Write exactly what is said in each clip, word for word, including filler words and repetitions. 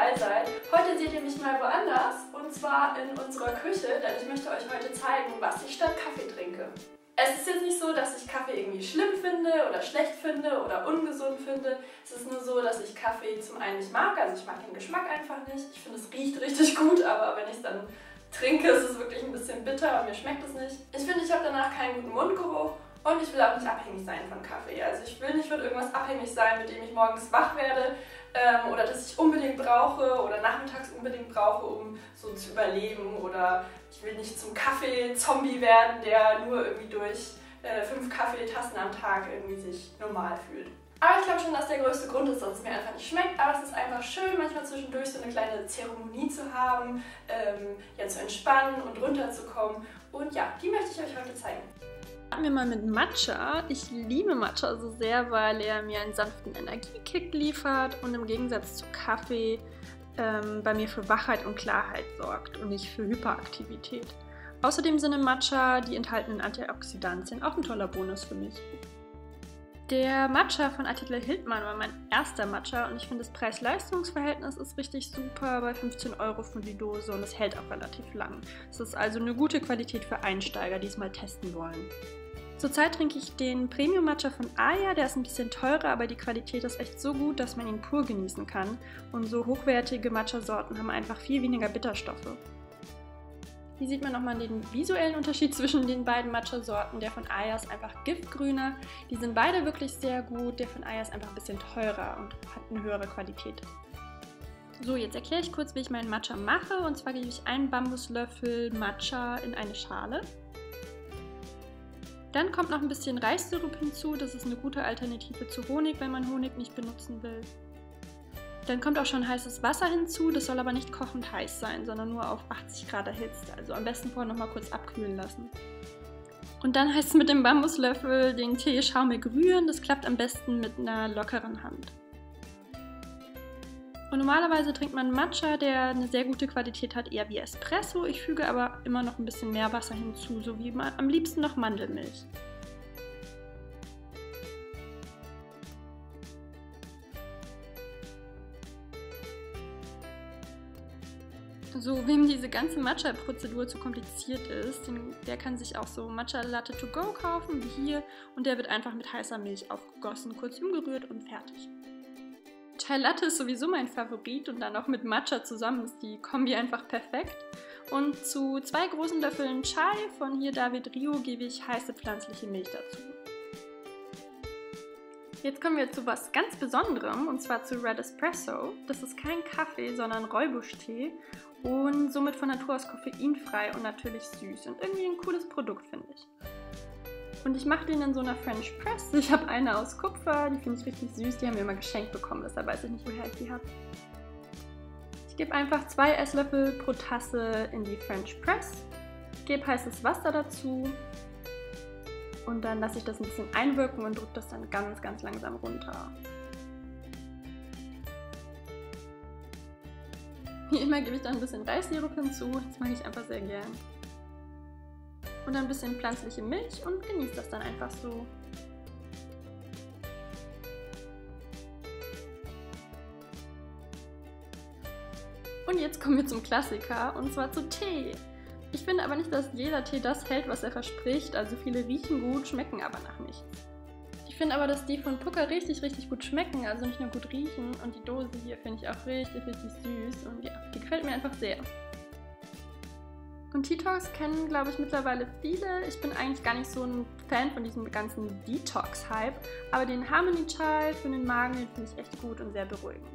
dabei seid. Heute seht ihr mich mal woanders, und zwar in unserer Küche, denn ich möchte euch heute zeigen, was ich statt Kaffee trinke. Es ist jetzt nicht so, dass ich Kaffee irgendwie schlimm finde oder schlecht finde oder ungesund finde. Es ist nur so, dass ich Kaffee zum einen nicht mag, also ich mag den Geschmack einfach nicht. Ich finde, es riecht richtig gut, aber wenn ich es dann trinke, ist es wirklich ein bisschen bitter und mir schmeckt es nicht. Ich finde, ich habe danach keinen guten Mundgeruch. Und ich will auch nicht abhängig sein von Kaffee. Also ich will nicht von irgendwas abhängig sein, mit dem ich morgens wach werde ähm, oder das ich unbedingt brauche oder nachmittags unbedingt brauche, um so zu überleben. Oder ich will nicht zum Kaffee-Zombie werden, der nur irgendwie durch äh, fünf Kaffeetassen am Tag irgendwie sich normal fühlt. Aber ich glaube schon, dass der größte Grund ist, dass es mir einfach nicht schmeckt. Aber es ist einfach schön, manchmal zwischendurch so eine kleine Zeremonie zu haben, ähm, ja, zu entspannen und runterzukommen. Und ja, die möchte ich euch heute zeigen. Starten wir mal mit Matcha. Ich liebe Matcha so sehr, weil er mir einen sanften Energiekick liefert und im Gegensatz zu Kaffee ähm, bei mir für Wachheit und Klarheit sorgt und nicht für Hyperaktivität. Außerdem sind im Matcha die enthaltenen Antioxidantien auch ein toller Bonus für mich. Der Matcha von Attila Hildmann war mein erster Matcha und ich finde, das Preis-Leistungs-Verhältnis ist richtig super bei fünfzehn Euro für die Dose und es hält auch relativ lang. Es ist also eine gute Qualität für Einsteiger, die es mal testen wollen. Zurzeit trinke ich den Premium Matcha von Aya, der ist ein bisschen teurer, aber die Qualität ist echt so gut, dass man ihn pur genießen kann. Und so hochwertige Matcha-Sorten haben einfach viel weniger Bitterstoffe. Hier sieht man nochmal den visuellen Unterschied zwischen den beiden Matcha-Sorten. Der von Aya ist einfach giftgrüner. Die sind beide wirklich sehr gut. Der von Aya ist einfach ein bisschen teurer und hat eine höhere Qualität. So, jetzt erkläre ich kurz, wie ich meinen Matcha mache. Und zwar gebe ich einen Bambuslöffel Matcha in eine Schale. Dann kommt noch ein bisschen Reissirup hinzu. Das ist eine gute Alternative zu Honig, wenn man Honig nicht benutzen will. Dann kommt auch schon heißes Wasser hinzu, das soll aber nicht kochend heiß sein, sondern nur auf achtzig Grad erhitzt, also am besten vorher nochmal kurz abkühlen lassen. Und dann heißt es mit dem Bambuslöffel den Tee schaumig rühren, das klappt am besten mit einer lockeren Hand. Und normalerweise trinkt man Matcha, der eine sehr gute Qualität hat, eher wie Espresso, ich füge aber immer noch ein bisschen mehr Wasser hinzu, so wie am liebsten noch Mandelmilch. So, wem diese ganze Matcha-Prozedur zu kompliziert ist, der kann sich auch so Matcha Latte to go kaufen, wie hier, und der wird einfach mit heißer Milch aufgegossen, kurz umgerührt und fertig. Chai Latte ist sowieso mein Favorit und dann auch mit Matcha zusammen ist die Kombi einfach perfekt. Und zu zwei großen Löffeln Chai von hier David Rio gebe ich heiße pflanzliche Milch dazu. Jetzt kommen wir zu was ganz Besonderem, und zwar zu Red Espresso. Das ist kein Kaffee, sondern Räubusch-Tee und somit von Natur aus koffeinfrei und natürlich süß und irgendwie ein cooles Produkt, finde ich. Und ich mache den in so einer French Press. Ich habe eine aus Kupfer, die finde ich richtig süß, die haben wir immer geschenkt bekommen, deshalb weiß ich nicht, woher ich die habe. Ich gebe einfach zwei Esslöffel pro Tasse in die French Press, gebe heißes Wasser dazu. Und dann lasse ich das ein bisschen einwirken und drücke das dann ganz, ganz langsam runter. Wie immer gebe ich dann ein bisschen Reissirup hinzu, das mag ich einfach sehr gern. Und dann ein bisschen pflanzliche Milch und genieße das dann einfach so. Und jetzt kommen wir zum Klassiker, und zwar zu Tee. Ich finde aber nicht, dass jeder Tee das hält, was er verspricht. Also viele riechen gut, schmecken aber nach nichts. Ich finde aber, dass die von Pukka richtig, richtig gut schmecken, also nicht nur gut riechen. Und die Dose hier finde ich auch richtig, richtig süß. Und ja, die gefällt mir einfach sehr. Und Tea Talks kennen, glaube ich, mittlerweile viele. Ich bin eigentlich gar nicht so ein Fan von diesem ganzen Detox-Hype. Aber den Harmony Chai für den Magen, den finde ich echt gut und sehr beruhigend.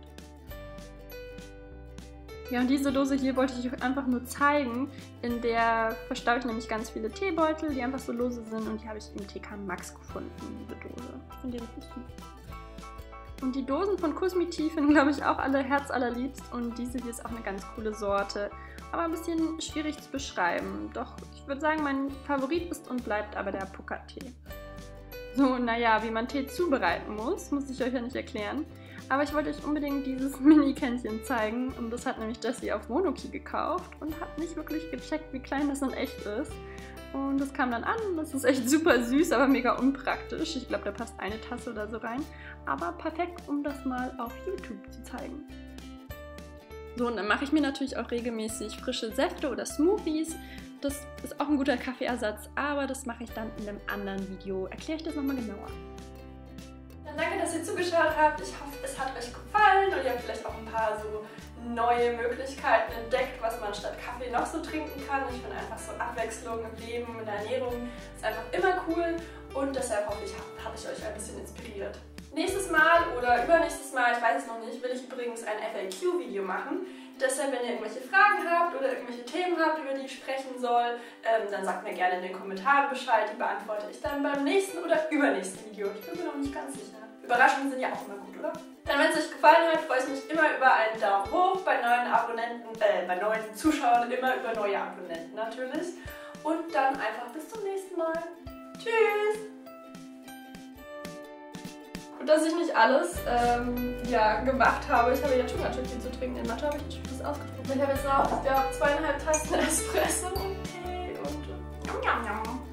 Ja, und diese Dose hier wollte ich euch einfach nur zeigen. In der verstaue ich nämlich ganz viele Teebeutel, die einfach so lose sind, und die habe ich im T K Maxx gefunden, diese Dose. Ich finde die richtig süß. Und die Dosen von Kusmi-Tea finden, glaube ich, auch alle herzallerliebst, und diese hier ist auch eine ganz coole Sorte, aber ein bisschen schwierig zu beschreiben. Doch ich würde sagen, mein Favorit ist und bleibt aber der Pukka-Tee. So, naja, wie man Tee zubereiten muss, muss ich euch ja nicht erklären. Aber ich wollte euch unbedingt dieses Mini-Kännchen zeigen, und das hat nämlich Jessie auf Monokey gekauft und hat nicht wirklich gecheckt, wie klein das in echt ist. Und das kam dann an, das ist echt super süß, aber mega unpraktisch. Ich glaube, da passt eine Tasse oder so rein. Aber perfekt, um das mal auf YouTube zu zeigen. So, und dann mache ich mir natürlich auch regelmäßig frische Säfte oder Smoothies. Das ist auch ein guter Kaffeeersatz, aber das mache ich dann in einem anderen Video. Erkläre ich das nochmal genauer. Dann danke, dass ihr zugeschaut habt. Ich hoffe, es hat euch gefallen und ihr habt vielleicht auch ein paar so neue Möglichkeiten entdeckt, was man statt Kaffee noch so trinken kann. Ich finde einfach so Abwechslung im Leben, in der Ernährung ist einfach immer cool und deshalb hoffe ich, habe ich euch ein bisschen inspiriert. Nächstes Mal oder übernächstes Mal, ich weiß es noch nicht, will ich übrigens ein F A Q-Video machen. Deshalb, wenn ihr irgendwelche Fragen habt oder irgendwelche Themen habt, über die ich sprechen soll, ähm, dann sagt mir gerne in den Kommentaren Bescheid. Die beantworte ich dann beim nächsten oder übernächsten Video. Ich bin mir noch nicht ganz sicher. Überraschungen sind ja auch immer gut, oder? Dann, wenn es euch gefallen hat, freue ich mich immer über einen Daumen hoch, bei neuen Abonnenten, äh, bei neuen Zuschauern immer über neue Abonnenten natürlich. Und dann einfach bis zum nächsten Mal. Tschüss! Und dass ich nicht alles ähm, ja, gemacht habe. Ich habe jetzt schon ganz schön viel zu trinken. In Mathe habe ich nicht das ausgetrunken. Ich habe jetzt noch, ich glaube, zweieinhalb Tassen Espresso und Tee und... Äh, Yum, yum, yum.